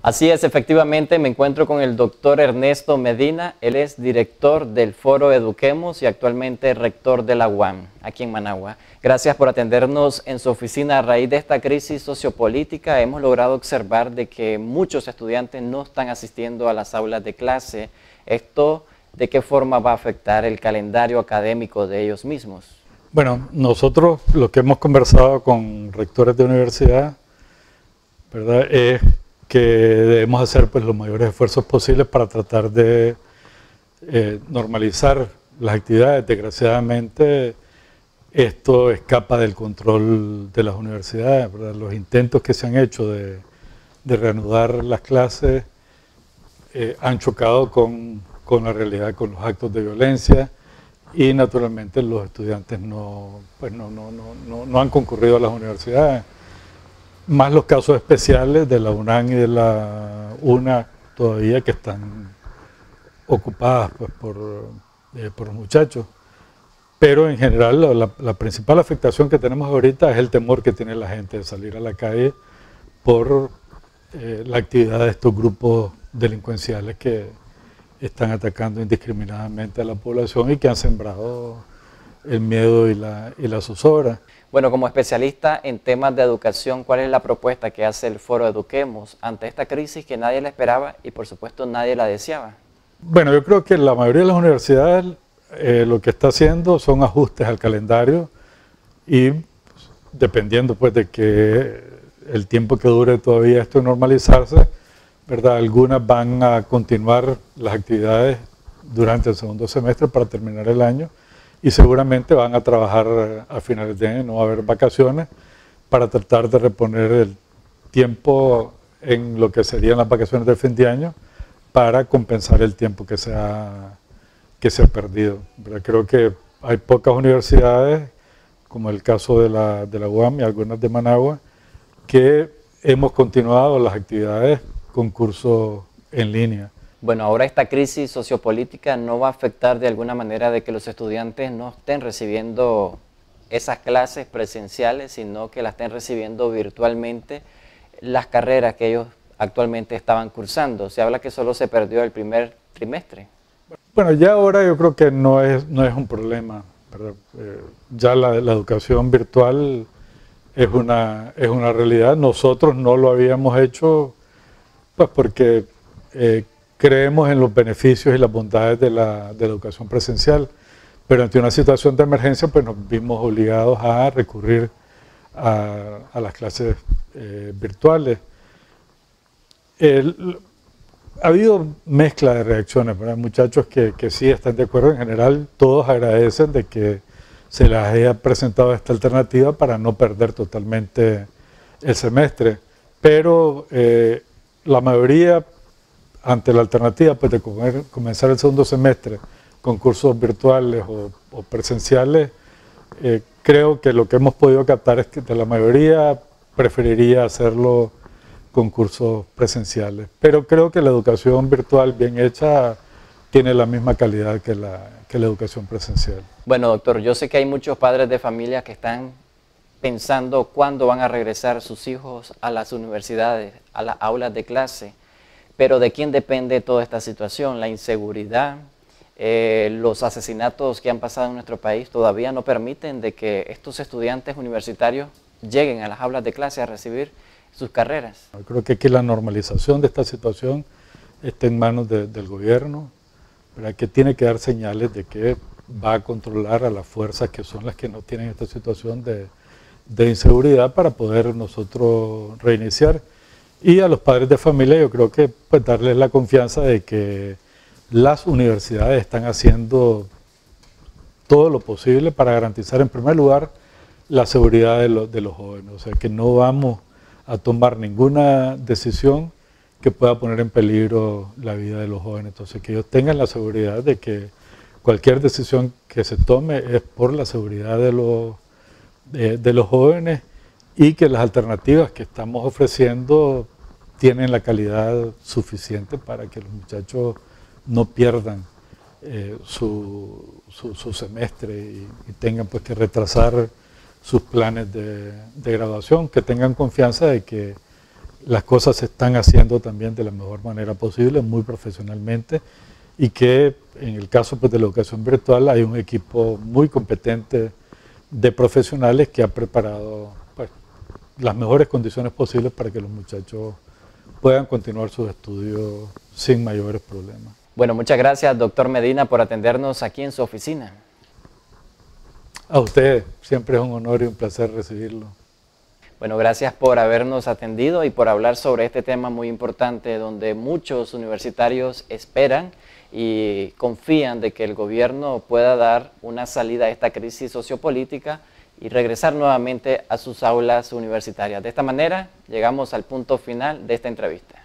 Así es, efectivamente me encuentro con el doctor Ernesto Medina. Él es director del Foro Eduquemos y actualmente rector de la UAM, aquí en Managua. Gracias por atendernos en su oficina. A raíz de esta crisis sociopolítica hemos logrado observar de que muchos estudiantes no están asistiendo a las aulas de clase. ¿Esto de qué forma va a afectar el calendario académico de ellos mismos? Bueno, nosotros lo que hemos conversado con rectores de universidad, ¿verdad?, es que debemos hacer pues los mayores esfuerzos posibles para tratar de normalizar las actividades. Desgraciadamente esto escapa del control de las universidades, ¿verdad? Los intentos que se han hecho de reanudar las clases han chocado con la realidad, con los actos de violencia, y naturalmente los estudiantes no han concurrido a las universidades. Más los casos especiales de la UNAM y de la UNA todavía, que están ocupadas pues, por muchachos. Pero en general la principal afectación que tenemos ahorita es el temor que tiene la gente de salir a la calle por la actividad de estos grupos delincuenciales que están atacando indiscriminadamente a la población y que han sembrado el miedo y la zozobra. Bueno, como especialista en temas de educación, ¿cuál es la propuesta que hace el Foro Eduquemos ante esta crisis que nadie la esperaba y por supuesto nadie la deseaba? Bueno, yo creo que la mayoría de las universidades lo que está haciendo son ajustes al calendario y dependiendo pues de que el tiempo que dure todavía esto normalizarse, ¿verdad?, algunas van a continuar las actividades durante el segundo semestre para terminar el año, y seguramente van a trabajar a finales de año, no va a haber vacaciones, para tratar de reponer el tiempo en lo que serían las vacaciones de fin de año para compensar el tiempo que se ha perdido. ¿Verdad? Creo que hay pocas universidades, como el caso de la UAM y algunas de Managua, que hemos continuado las actividades con cursos en línea. Bueno, ahora esta crisis sociopolítica no va a afectar de alguna manera de que los estudiantes no estén recibiendo esas clases presenciales, sino que las estén recibiendo virtualmente las carreras que ellos actualmente estaban cursando. Se habla que solo se perdió el primer trimestre. Bueno, ya ahora yo creo que no es un problema, ¿verdad? Ya la educación virtual es una realidad. Nosotros no lo habíamos hecho pues porque creemos en los beneficios y las bondades de la educación presencial, pero ante una situación de emergencia pues nos vimos obligados a recurrir a las clases virtuales. Ha habido mezcla de reacciones, ¿verdad? Muchachos que sí están de acuerdo. En general todos agradecen de que se les haya presentado esta alternativa para no perder totalmente el semestre, pero la mayoría, ante la alternativa pues, de comenzar el segundo semestre con cursos virtuales o presenciales, creo que lo que hemos podido captar es que de la mayoría preferiría hacerlo con cursos presenciales. Pero creo que la educación virtual bien hecha tiene la misma calidad que la educación presencial. Bueno, doctor, yo sé que hay muchos padres de familia que están pensando cuándo van a regresar sus hijos a las universidades, a las aulas de clase. Pero ¿de quién depende toda esta situación? La inseguridad, los asesinatos que han pasado en nuestro país todavía no permiten de que estos estudiantes universitarios lleguen a las aulas de clase a recibir sus carreras. Yo creo que aquí la normalización de esta situación está en manos del gobierno, ¿verdad?, que tiene que dar señales de que va a controlar a las fuerzas que son las que no tienen esta situación de inseguridad para poder nosotros reiniciar. Y a los padres de familia yo creo que pues, darles la confianza de que las universidades están haciendo todo lo posible para garantizar en primer lugar la seguridad de los jóvenes. O sea, que no vamos a tomar ninguna decisión que pueda poner en peligro la vida de los jóvenes. Entonces, que ellos tengan la seguridad de que cualquier decisión que se tome es por la seguridad de los jóvenes, y que las alternativas que estamos ofreciendo tienen la calidad suficiente para que los muchachos no pierdan su semestre y tengan pues que retrasar sus planes de graduación, que tengan confianza de que las cosas se están haciendo también de la mejor manera posible, muy profesionalmente, y que en el caso pues, de la educación virtual hay un equipo muy competente de profesionales que ha preparado pues, las mejores condiciones posibles para que los muchachos puedan continuar sus estudios sin mayores problemas. Bueno, muchas gracias, doctor Medina, por atendernos aquí en su oficina. A usted, siempre es un honor y un placer recibirlo. Bueno, gracias por habernos atendido y por hablar sobre este tema muy importante donde muchos universitarios esperan y confían de que el gobierno pueda dar una salida a esta crisis sociopolítica y regresar nuevamente a sus aulas universitarias. De esta manera, llegamos al punto final de esta entrevista.